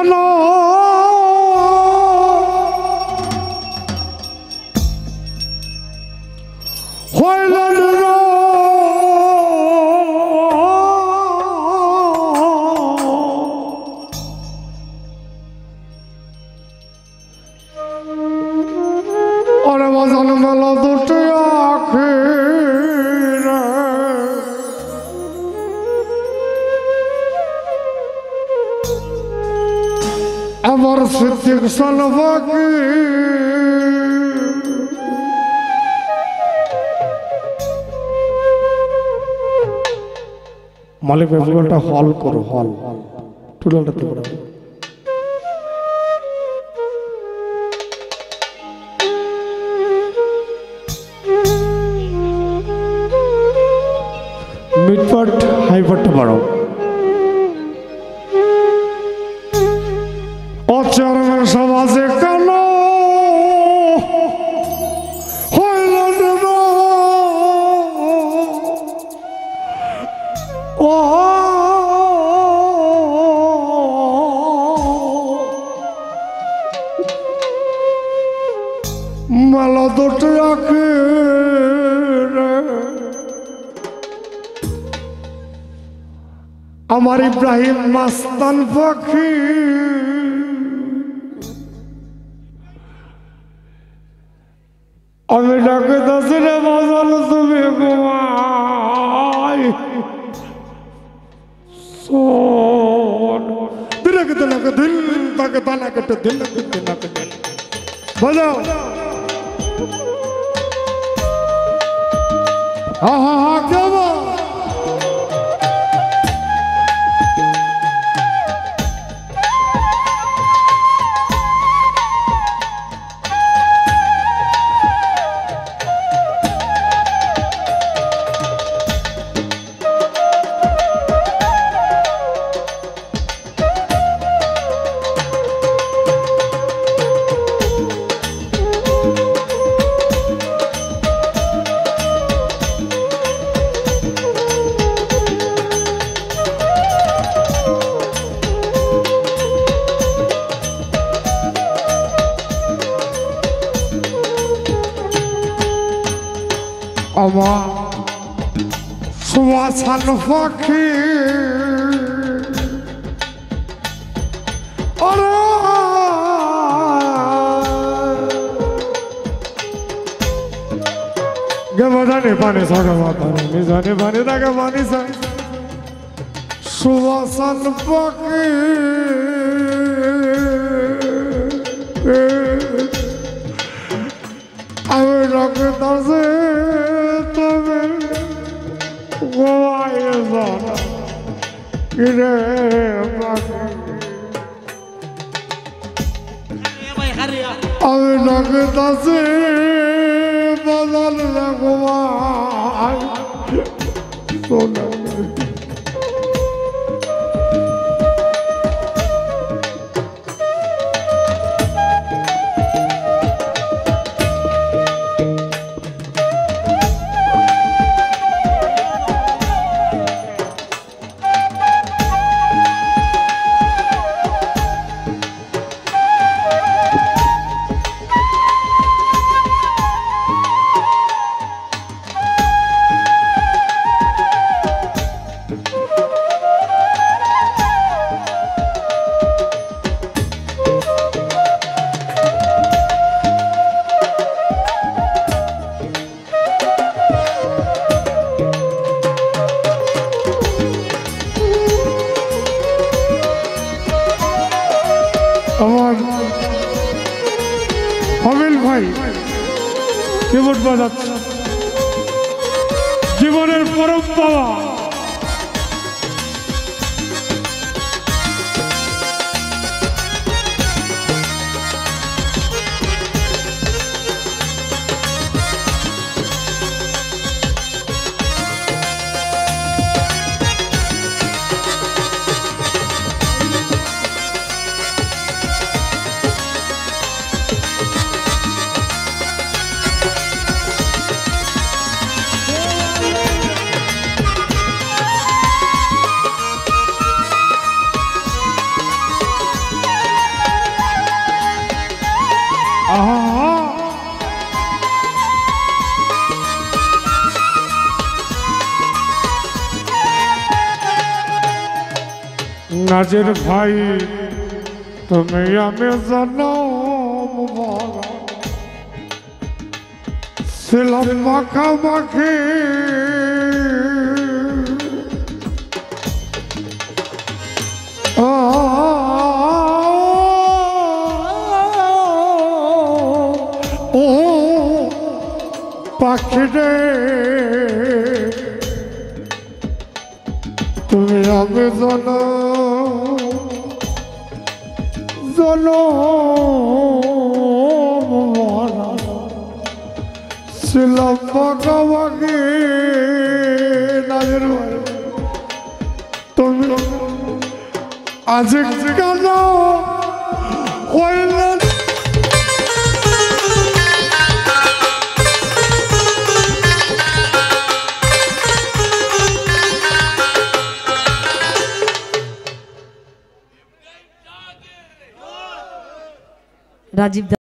কেন হইল ওরে বাজান মেলা দুটি আখি আমার সিদ্দিক সালবাকি মালিক ব্যাপারটা হল করো হল টুলাটা তো বড় মিড পার্ট হাই পার্টটা বাড়াও অচরমের সমাজে কেন হইল ও মেলা দুটি আখি আমার ইব্রাহিম মাস্তান পাখি আমি ডাকে দাসিরে বাজাল তুমি ঘুমাই সোন দিলকে দিলকে দিল তাকে তানা কেটে দিলকে দিলকে দিল বাজাও হা হা হা क्या बात আমার সুবাসান পাখি গেবাজানে পানি সাগা মাতানে মিজানে পানি দাগা পানি সা সুবাসান পাখি আমি ডাকে দাসে তবে গোয়ায় জানা কিরে আমি ডাকে দাসে বদল গোয়ায় সোনা আমার হবিল ভাই কিবোর্ড বাজাচ্ছে জীবনের পরম পাওয়া নাজের ভাই তুমি আমি জনম ভরা ছিলাম মাখামাখি ও পাখি রে তুমি আমি ছিলাম মাখামাখি নাজের ভাই তুমি আজ কেন হইল राजीव।